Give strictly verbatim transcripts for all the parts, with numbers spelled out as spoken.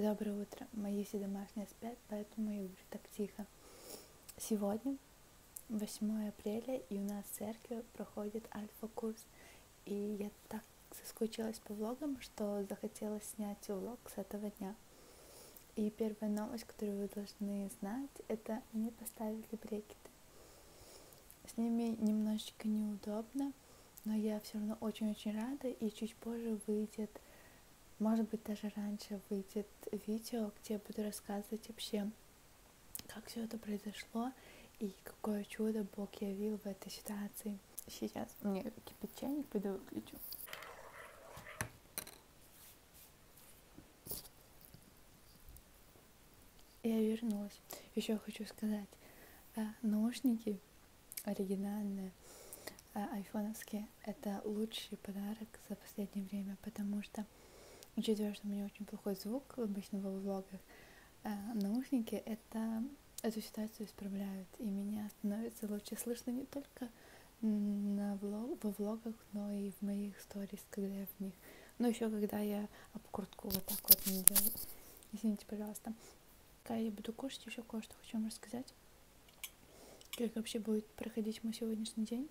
Доброе утро. Мои все домашние спят, поэтому я говорю так тихо. Сегодня восьмое апреля, и у нас в церкви проходит альфа-курс. И я так соскучилась по влогам, что захотела снять влог с этого дня. И первая новость, которую вы должны знать, это мне поставили брекеты. С ними немножечко неудобно, но я все равно очень-очень рада, и чуть позже выйдет, может быть, даже раньше выйдет видео, где я буду рассказывать вообще, как все это произошло и какое чудо Бог явил в этой ситуации. Сейчас мне кипит чайник, пойду выключу. Я вернулась. Еще хочу сказать, наушники оригинальные, айфоновские, это лучший подарок за последнее время, потому что, учитывая, что у меня очень плохой звук обычно во влогах, наушники это эту ситуацию исправляют, и меня становится лучше слышно не только на влог, во влогах, но и в моих сторис, когда я в них. Но еще когда я об куртку вот так вот не делаю. Извините, пожалуйста. Пока я буду кушать, еще кое-что хочу вам рассказать. Как вообще будет проходить мой сегодняшний день.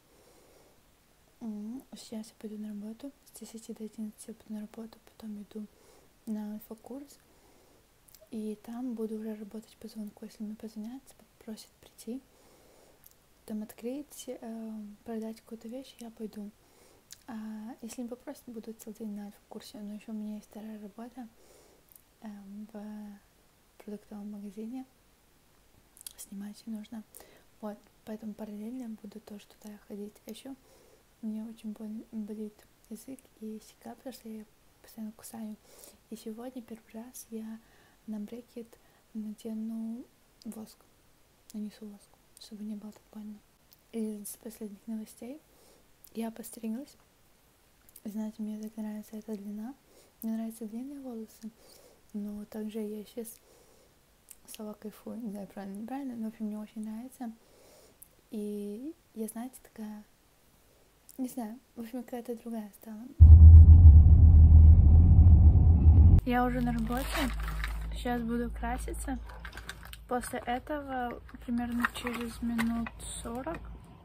Сейчас я пойду на работу. С десяти до одиннадцати я пойду на работу, потом иду на альфа-курс. И там буду уже работать по звонку. Если мне позвонят, попросят прийти, там открыть, э, продать какую-то вещь, я пойду. А если не попросят, буду целый день на альфа-курсе. Но еще у меня есть вторая работа э, в продуктовом магазине. Снимать нужно. Вот, поэтому параллельно буду тоже туда ходить. А еще мне очень боль, болит язык и щека, потому что я постоянно кусаю. И сегодня первый раз я на брекет надену воск, нанесу воск, чтобы не было так больно. Из последних новостей я постриглась. Знаете, мне так нравится эта длина. Мне нравятся длинные волосы, но также я сейчас слова кайфую, не знаю, правильно, неправильно, но в общем мне очень нравится. И я, знаете, такая, не знаю, в общем, какая-то другая стала. Я уже на работе, сейчас буду краситься. После этого примерно через минут сорок,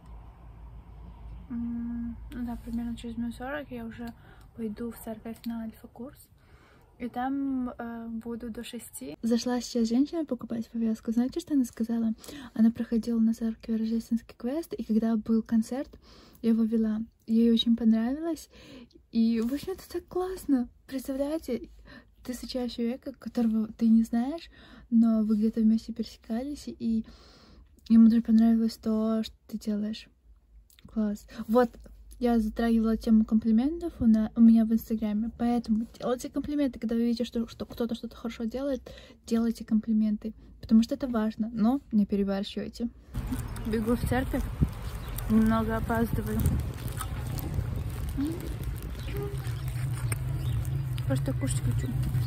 ну да, примерно через минут сорок я уже пойду в церковь на альфа-курс. И там э, буду до шести. Зашла сейчас женщина покупать повязку. Знаете, что она сказала? Она проходила на церкви рождественский квест, и когда был концерт, я его вела. Ей очень понравилось. И, в общем, это так классно. Представляете, ты встречаешь человека, которого ты не знаешь, но вы где-то вместе пересекались, и ему даже понравилось то, что ты делаешь. Класс. Вот. Я затрагивала тему комплиментов у, на, у меня в инстаграме, поэтому делайте комплименты, когда вы видите, что, что кто-то что-то хорошо делает, делайте комплименты, потому что это важно, но не перебарщивайте. Бегу в церковь, немного опаздываю. Просто кушать хочу.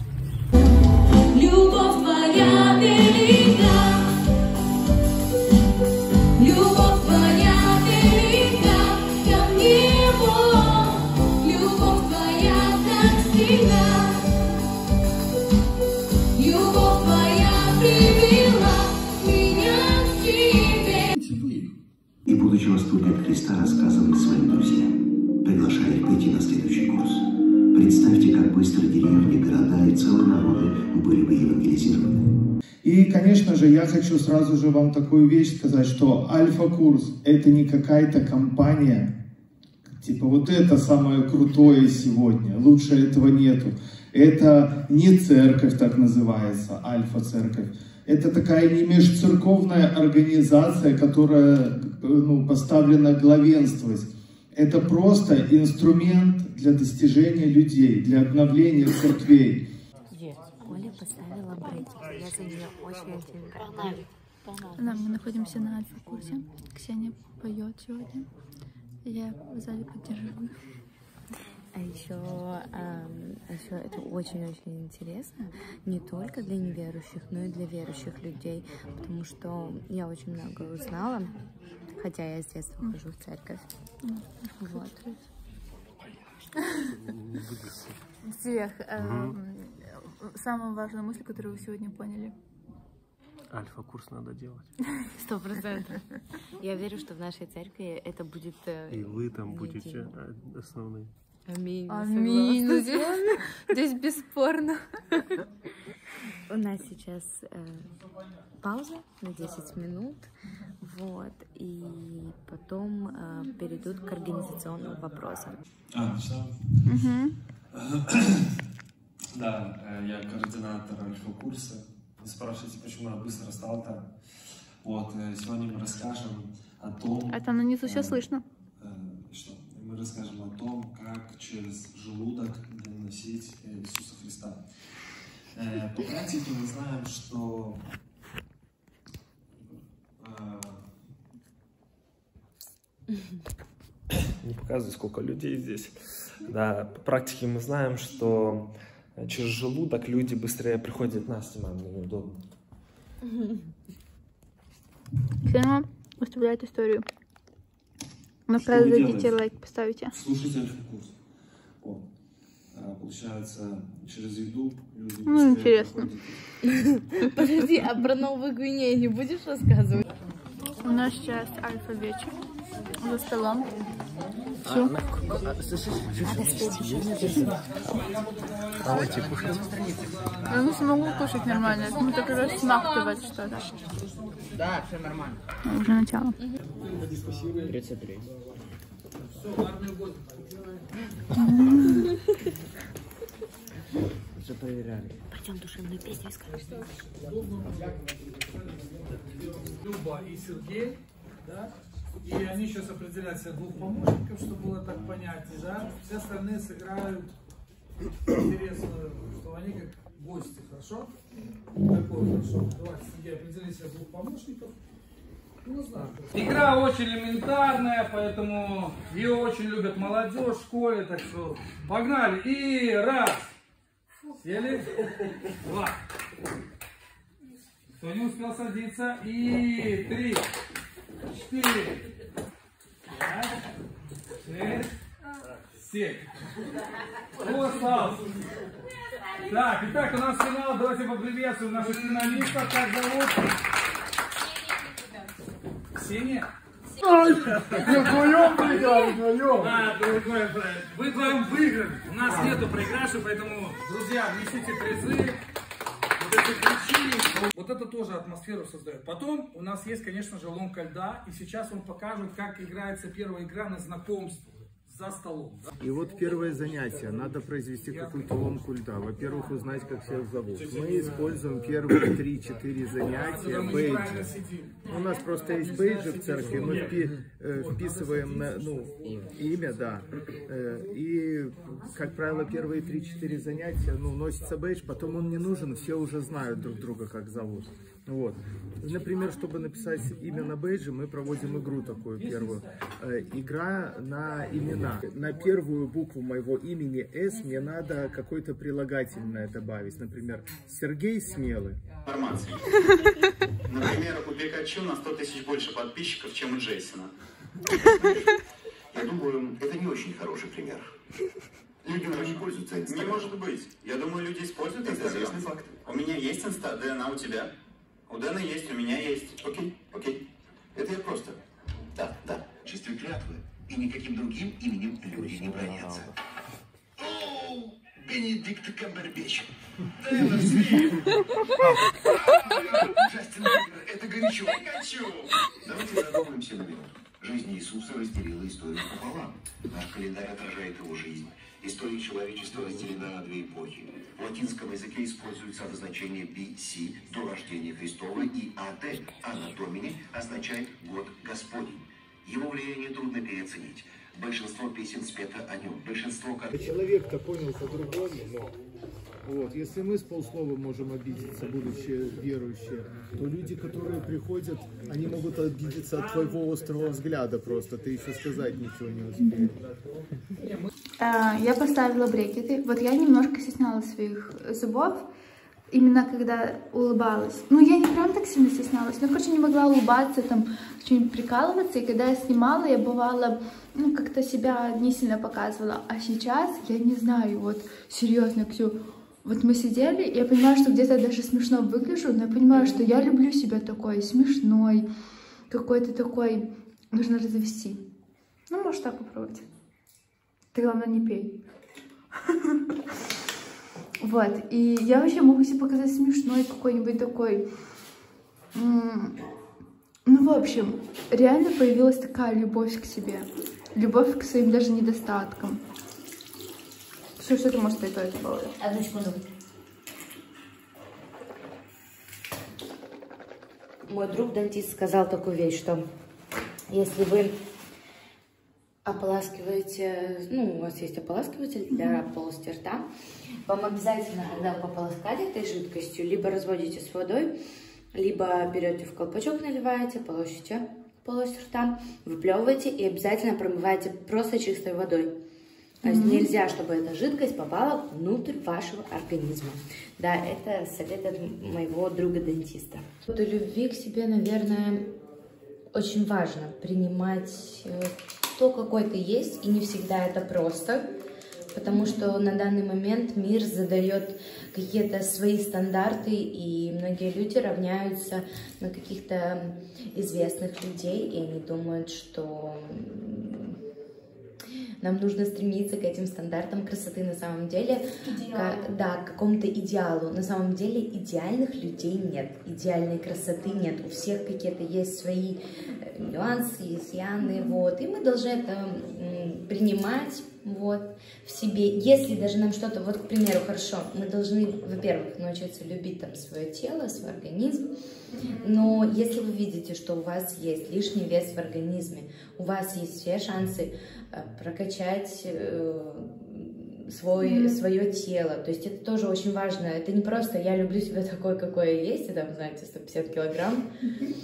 Любовь твоя велика, любовь твоя велика. Любовь твоя так всегда, любовь твоя привела меня к тебе. И, будучи в восторге от Христа, рассказывали своим друзьям, приглашая их пойти на следующий курс. Представьте, как быстро деревни, города и целые народы были бы евангелизированы. И, конечно же, я хочу сразу же вам такую вещь сказать, что альфа-курс — это не какая-то компания. Типа вот это самое крутое сегодня, лучше этого нету. Это не церковь так называется, альфа-церковь. Это такая не межцерковная организация, которая ну, поставлена главенствовать. Это просто инструмент для достижения людей, для обновления церквей. Оля поставила брекеты, я за нее очень-очень рада. Да, мы находимся на альфа-курсе. Ксения поет сегодня. Я в зале поддерживаю. А еще, а, еще это очень-очень интересно не только для неверующих, но и для верующих людей, потому что я очень много узнала, хотя я с детства хожу в церковь. Вот. Всех. самую важную мысль, которую вы сегодня поняли? Альфа-курс надо делать. Сто процентов. Я верю, что в нашей церкви это будет... И вы там будете основные. Аминь. Аминь. Ну, здесь, здесь бесспорно. У нас сейчас э, пауза на десять минут. Вот. И потом э, перейдут к организационным вопросам. А, все? Угу. Да, я координатор альфа-курса. Вы спрашиваете, почему я быстро стал так. Вот, сегодня мы расскажем о том... Это на низу все слышно. Что? Мы расскажем о том, как через желудок доносить Иисуса Христа. По практике мы знаем, что... Не показывай, сколько людей здесь. Да, по практике мы знаем, что через желудок люди быстрее приходят. На, снимаем, мне неудобно. Фирма выставляет историю. Напротив, дадите лайк, поставите. Слушайте альфа-курс. Вот. А, получается, через еду люди Ну, интересно. приходят. Подожди, а про Новую Гвинею не будешь рассказывать? У нас сейчас альфа-вечер за столом. Все. Давайте кушать. Я не смогу кушать нормально. Я смогу только рассмактывать что-то. Да, все нормально. Уже начало. тридцать три. Уже проверяли. Пойдем душевную песню скажем. Люба и Сергей, да? И они сейчас определяют себе двух помощников, чтобы было так понятнее, да? Все остальные сыграют интересную, что они как гости, хорошо? Такое хорошо. Давайте, Сергей, определи себе двух помощников. Ну, знаю. Игра очень элементарная, поэтому ее очень любят молодежь в школе, так что погнали. И раз. Сели. Два. Кто не успел садиться. И три. Четыре. Пять. Шесть. Семь. Кто остался? Так, итак, у нас финал. Давайте поприветствуем наших финалистов. Как зовут? Ксения? Вдвоем проиграли, вдвоем. А, другой, вы вдвоем выиграли. У нас нету проигравших, поэтому, друзья, внесите призы. Вот эти ключи. Вот это тоже атмосферу создает. Потом у нас есть, конечно же, ломка льда. И сейчас он покажет, как играется первая игра на знакомство. За столом. Да? И вот первое занятие. Надо произвести какую-то ломку льда. Во-первых, узнать, как всех зовут. Мы используем первые три-четыре занятия бейджи. У нас просто есть бейджи в церкви. Мы впи э, вписываем на, ну, имя, да. Э, и, как правило, первые три-четыре занятия, ну, носится бейдж, потом он не нужен, все уже знают друг друга, как зовут. Вот. Например, чтобы написать имя на бейджи, мы проводим игру такую первую. Э, игра на имена. На первую букву моего имени С мне надо какое-то прилагательное добавить. Например, Сергей Смелый. Информации. Например, у Пикачу на сто тысяч больше подписчиков, чем у Джейсона. Я думаю, это не очень хороший пример. Люди уже не пользуются Инстаграмом. Не может быть. Я думаю, люди используют Это Инстаграм. известный факт. У меня есть Инста, Дэна, у тебя? У Дэна есть, у меня есть. Окей, окей. Это я просто. Да, да. В чувстве клятвы и никаким другим именем люди не бронятся. О, Бенедикт Камбербэтч. Джастин Бибер, это горячо. Хочу. Давайте задумаемся на минуту. Жизнь Иисуса разделила историю пополам. Наш календарь отражает его жизнь. История человечества разделена на две эпохи. В латинском языке используется обозначение би си до рождения Христова, и эй ди Анно Домини означает год Господень. Его влияние трудно переоценить. Большинство песен спето о нем. Большинство как... Человек-то понял по-другому, но вот, если мы с полслова можем обидеться, будучи верующие, то люди, которые приходят, они могут обидеться от твоего острого взгляда просто. Ты еще сказать ничего не успеешь. Я поставила брекеты. Вот я немножко стеснялась своих зубов, именно когда улыбалась. Ну, я не прям так сильно стеснялась, но, короче, не могла улыбаться, там, что-нибудь прикалываться. И когда я снимала, я бывала, ну, как-то себя не сильно показывала. А сейчас, я не знаю, вот, серьезно, Ксю, Вот мы сидели, я понимаю, что где-то даже смешно выгляжу, но я понимаю, что я люблю себя такой смешной, какой-то такой, нужно развести. Ну, можешь так попробовать. Ты, главное, не пей. Вот, и я вообще могу себе показать смешной какой-нибудь такой. Ну, в общем, реально появилась такая любовь к себе. Любовь к своим даже недостаткам. Что, что ты можешь сказать по этому поводу? Одну секунду. Мой друг-дантист сказал такую вещь, что если вы ополаскиваете, ну, у вас есть ополаскиватель для mm-hmm. полости рта, вам обязательно, когда вы пополоскали этой жидкостью, либо разводите с водой, либо берете в колпачок, наливаете, полощите полость рта, выплевываете и обязательно промываете просто чистой водой. То есть mm-hmm. нельзя, чтобы эта жидкость попала внутрь вашего организма. Да, это совет от моего друга-дантиста. У любви к себе, наверное, очень важно принимать то, какой ты есть, и не всегда это просто, потому что на данный момент мир задает какие-то свои стандарты, и многие люди равняются на каких-то известных людей, и они думают, что нам нужно стремиться к этим стандартам красоты на самом деле, к, да, к какому-то идеалу. На самом деле идеальных людей нет, идеальной красоты нет. У всех какие-то есть свои нюансы, изъяны, вот. И мы должны это принимать, вот, в себе. Если даже нам что-то, вот, к примеру, хорошо, мы должны, во-первых, научиться любить там свое тело, свой организм. Но если вы видите, что у вас есть лишний вес в организме, у вас есть все шансы прокачать э, свой, mm-hmm. свое тело. То есть это тоже очень важно. Это не просто я люблю себя такой, какой я есть, и там, знаете, сто пятьдесят килограмм, mm-hmm.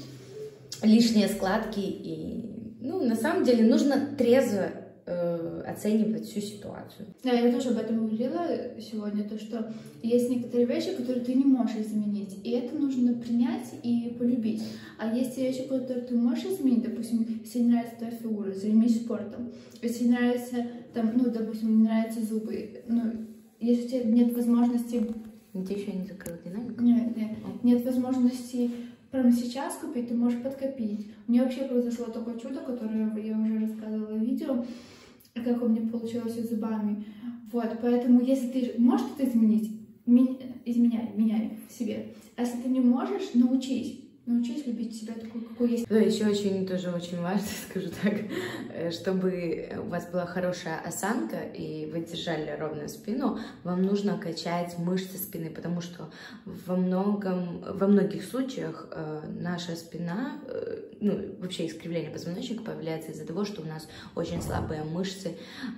лишние складки. И, ну, на самом деле нужно трезво э, оценивать всю ситуацию. Да, я тоже об этом говорила сегодня, то, что есть некоторые вещи, которые ты не можешь изменить, и это нужно принять и полюбить. А есть вещи, которые ты можешь изменить, допустим, если не нравится твоя фигура, займись спортом. Если не нравится, там, ну, допустим, не нравятся зубы, ну, если у тебя нет возможности... Ты еще не закрыла динамику? Нет, нет, нет возможности прямо сейчас купить, ты можешь подкопить. У меня вообще произошло такое чудо, которое я уже рассказывала в видео, как у меня получилось с зубами. Вот, поэтому если ты можешь это изменить, изменяй, меняй себе. А если ты не можешь, научись. Научись любить себя такой, какой есть. Да, еще очень, тоже очень важно, скажу так, чтобы у вас была хорошая осанка и вы держали ровную спину, вам нужно качать мышцы спины, потому что во многом, во многих случаях э, наша спина, э, ну, вообще искривление позвоночника появляется из-за того, что у нас очень слабые мышцы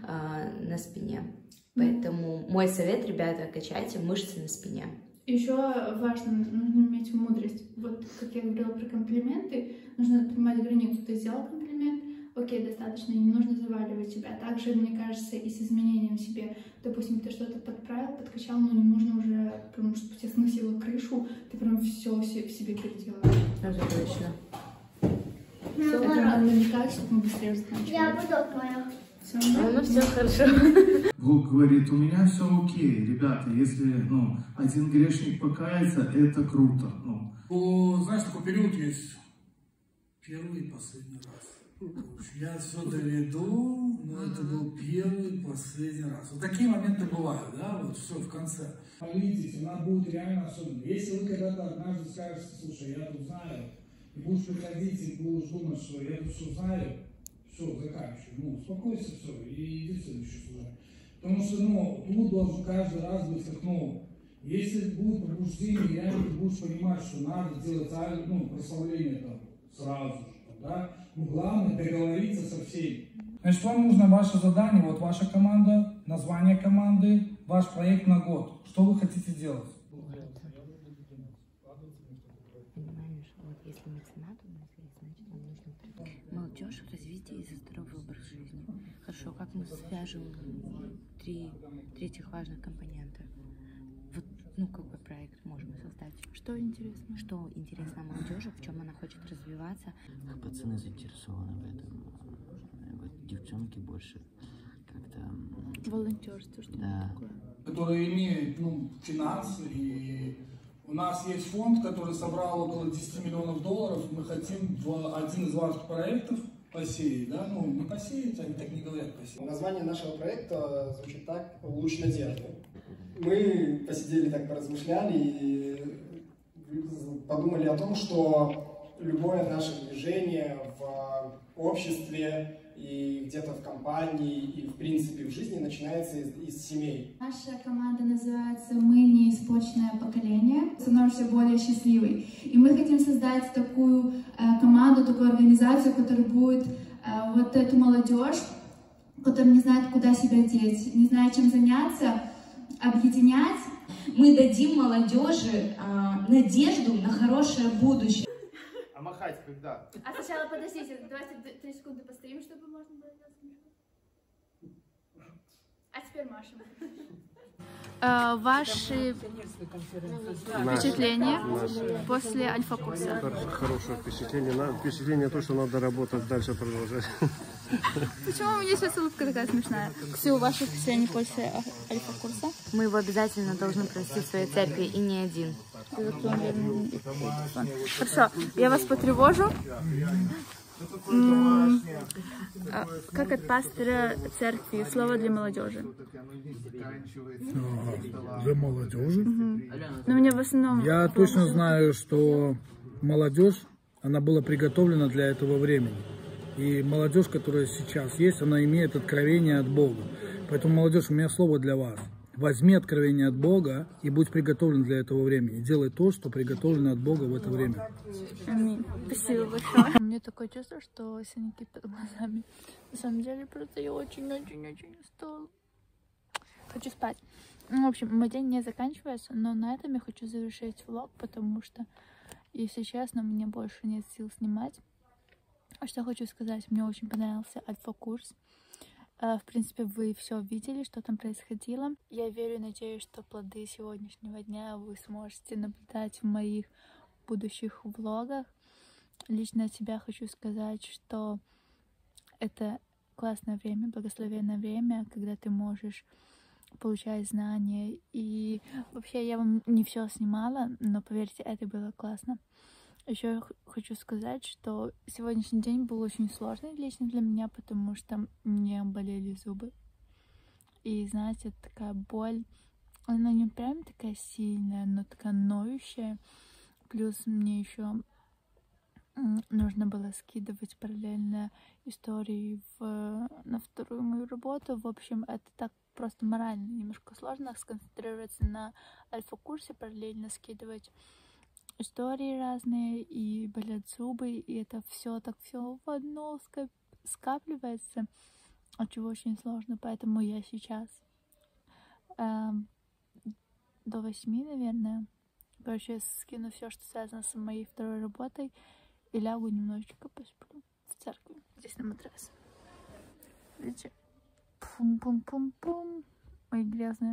э, на спине. Поэтому мой совет, ребята, качайте мышцы на спине. Еще важно, нужно иметь мудрость. Вот, как я говорила про комплименты, нужно понимать границу. Ты сделал комплимент, окей, достаточно, не нужно заваливать себя. Также, мне кажется, и с изменением себе. Допустим, ты что-то подправил, подкачал, но не нужно уже, потому что тебе сносило крышу, ты прям все в себе переделаешь. Это точно. Все, это надо намекать, чтобы мы быстрее заканчивали. Я буду моя. Все, ну, все хорошо. Бог говорит, у меня все окей, ребята, если, ну, один грешник покается, это круто. Ну. О, знаешь, такой период есть, первый и последний раз. Я все доведу, но это был первый и последний раз. Вот такие моменты бывают, да, вот все в конце. Молитесь, она будет реально особенной. Если вы когда-то однажды скажете, слушай, я тут знаю, и будешь приходить, и будешь думать, что я тут все знаю, все, заканчивай, ну, успокойся, все, и иди в следующий служение. Потому что, ну, тут должен каждый раз быть как, ну, если будет пробуждение, реально ты будешь понимать, что надо делать, ну, прославление там сразу же, да, ну, главное договориться со всеми. Значит, вам нужно ваше задание, вот ваша команда, название команды, ваш проект на год. Что вы хотите делать? Понимаешь, вот если меценат у нас есть, значит, нам нужно молодежь, развитие и здоровый образ жизни. Хорошо, как мы свяжем три, три этих важных компонента? Вот, ну, какой проект можем создать? Что интересно? Что интересно молодежи, в чем она хочет развиваться? Пацаны заинтересованы в этом. Вот девчонки больше как-то... Волонтерство, что да. такое? которые имеют ну, финансы. И у нас есть фонд, который собрал около десяти миллионов долларов. Мы хотим в один из ваших проектов посеять, да? Ну, не посеять, они так не говорят посеять. Название нашего проекта звучит так: «Луч надежды». Мы посидели так, поразмышляли и подумали о том, что любое наше движение в обществе и где-то в компании, и в принципе в жизни начинается из, из семей. Наша команда называется «Мы не испорченное поколение», становимся более счастливой. И мы хотим создать такую э, команду, такую организацию, которая будет э, вот эту молодежь, которая не знает, куда себя деть, не знает, чем заняться, объединять. Мы дадим молодежи э, надежду на хорошее будущее. А махать когда? А сначала подождите, давайте три секунды постоим, чтобы можно было сделать смешно. А теперь машем. А, ваши впечатления Наши. после альфа-курса? Хорошее впечатление. На, впечатление то, что надо работать дальше, продолжать. Почему у меня сейчас улыбка такая смешная? Ксю, ваши впечатления после альфа-курса? Мы его обязательно должны провести в своей церкви, и не один. Хорошо, я вас потревожу. М-м, как от пастора церкви, слово для молодежи. Для молодежи? Угу. Но мне в основном... Я точно знаю, что молодежь, она была приготовлена для этого времени. И молодежь, которая сейчас есть, она имеет откровение от Бога. Поэтому, молодежь, у меня слово для вас. Возьми откровение от Бога и будь приготовлен для этого времени. Делай то, что приготовлено от Бога в это время. Аминь. Спасибо большое. У меня такое чувство, что синяки под глазами. На самом деле, просто я очень-очень-очень устала. Хочу спать. Ну, в общем, мой день не заканчивается, но на этом я хочу завершить влог, потому что, если честно, мне больше нет сил снимать. А что хочу сказать, мне очень понравился альфа-курс. В принципе, вы все видели, что там происходило. Я верю и надеюсь, что плоды сегодняшнего дня вы сможете наблюдать в моих будущих влогах. Лично от себя хочу сказать, что это классное время, благословенное время, когда ты можешь получать знания. И вообще я вам не все снимала, но поверьте, это было классно. Еще я хочу сказать, что сегодняшний день был очень сложный лично для меня, потому что мне болели зубы. И, знаете, такая боль, она не прям такая сильная, но такая ноющая. Плюс мне еще нужно было скидывать параллельно истории в, на вторую мою работу. В общем, это так просто морально немножко сложно сконцентрироваться на альфа-курсе, параллельно скидывать истории разные, и болят зубы, и это все так все в одно скапливается, от чего очень сложно. Поэтому я сейчас э, до восьми, наверное, короче, скину все, что связано с моей второй работой, и лягу немножечко посплю в церкви. Здесь на матрас. Видите? Пум-пум-пум-пум. Мои грязные.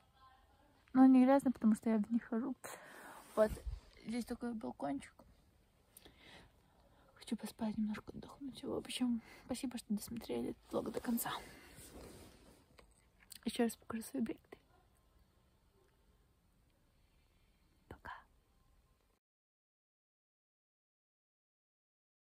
Но не грязные, потому что я в них хожу. Вот. Здесь такой балкончик. Хочу поспать, немножко отдохнуть. В общем, спасибо, что досмотрели этот влог до конца. Еще раз покажу свои брекеты.